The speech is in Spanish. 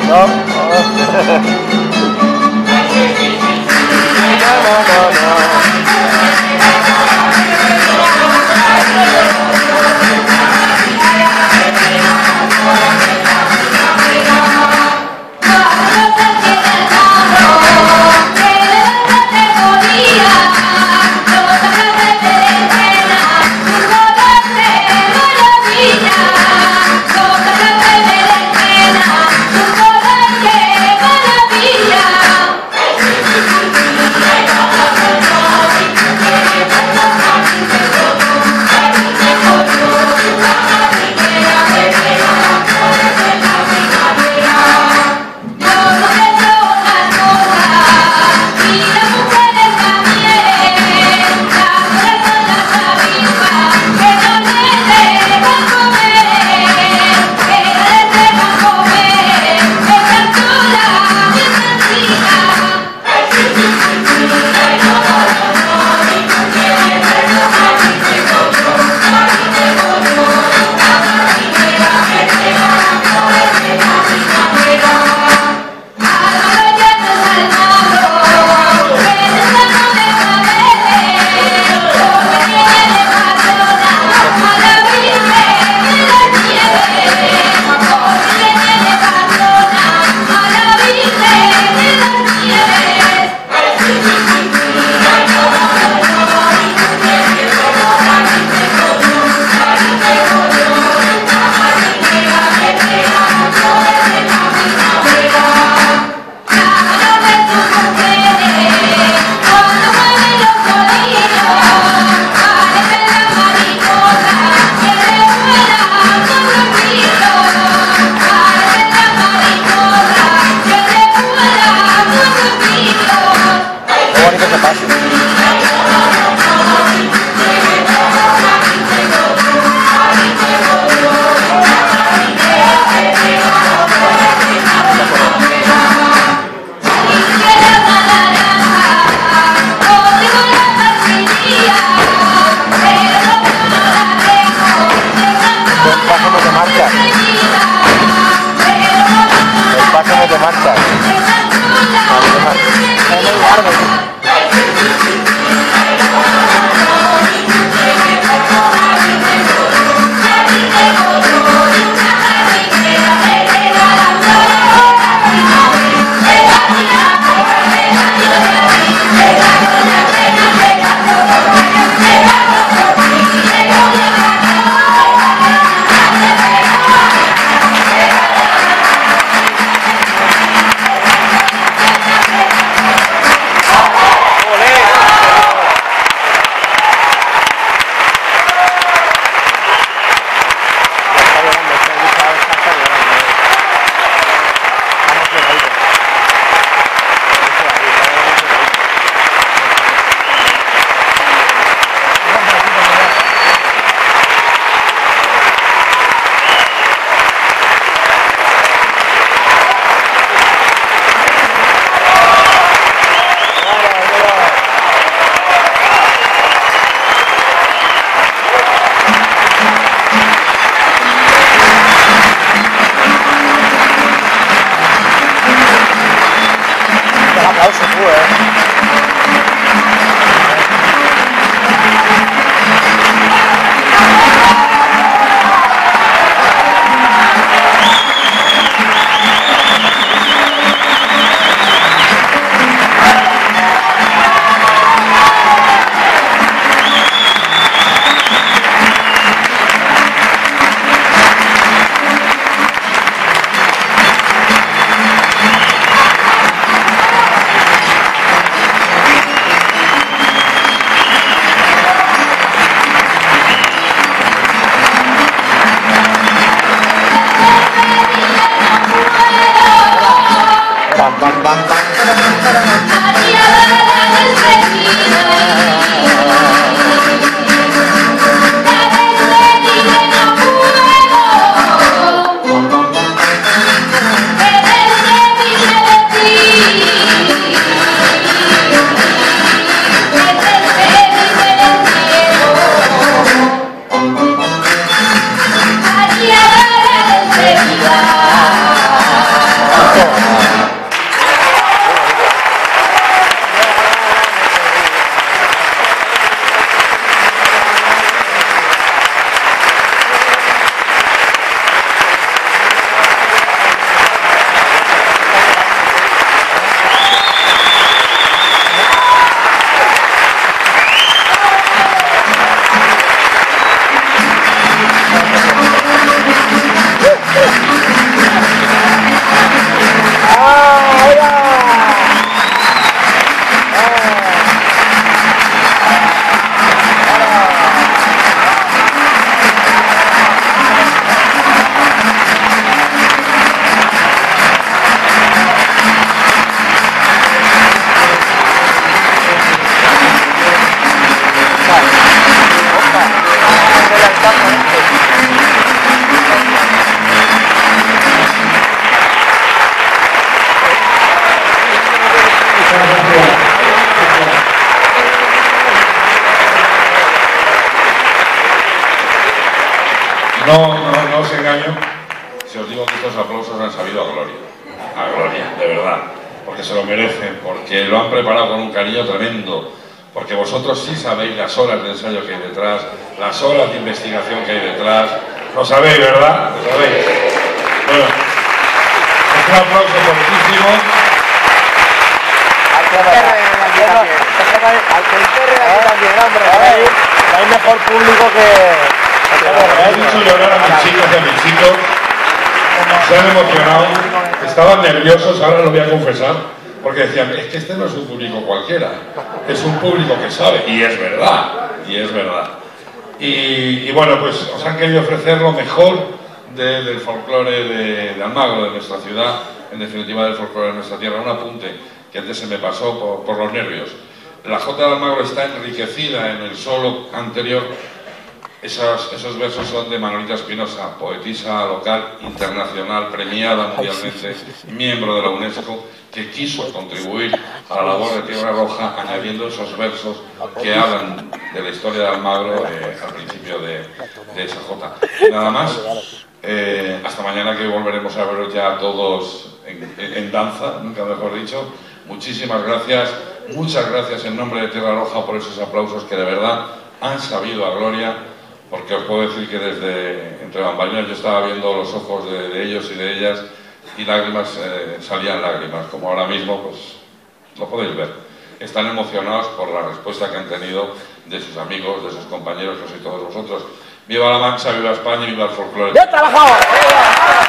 No. año si os digo que estos aplausos han sabido a gloria, de verdad, porque se lo merecen, porque lo han preparado con un cariño tremendo, porque vosotros sí sabéis las horas de ensayo que hay detrás, las horas de investigación que hay detrás, lo sabéis, ¿verdad? Lo sabéis. Bueno, un aplauso fortísimo. Al que enterre aquí también, hombre. No hay mejor público que... He dicho llorar a mis chicos y a mis chicos. Se han emocionado, estaban nerviosos, ahora lo voy a confesar, porque decían, es que este no es un público cualquiera, es un público que sabe, y es verdad, y bueno, pues os han querido ofrecer lo mejor del folclore de Almagro, de nuestra ciudad, en definitiva del folclore de nuestra tierra. Un apunte que antes se me pasó por los nervios. La Jota de Almagro está enriquecida en el solo anterior. Esos versos son de Manolita Espinosa, poetisa local, internacional, premiada mundialmente, miembro de la UNESCO, que quiso contribuir a la labor de Tierra Roja añadiendo esos versos que hablan de la historia de Almagro al principio de esa jota. Nada más, hasta mañana, que volveremos a veros ya todos en danza, nunca mejor dicho. Muchísimas gracias, muchas gracias en nombre de Tierra Roja por esos aplausos que de verdad han sabido a gloria. Porque os puedo decir que desde entre bambalinas yo estaba viendo los ojos de ellos y de ellas, y lágrimas, salían lágrimas, como ahora mismo, pues lo podéis ver. Están emocionados por la respuesta que han tenido de sus amigos, de sus compañeros, que sois todos vosotros. ¡Viva la Mancha, viva España y viva el folclore! ¡Bien trabajado!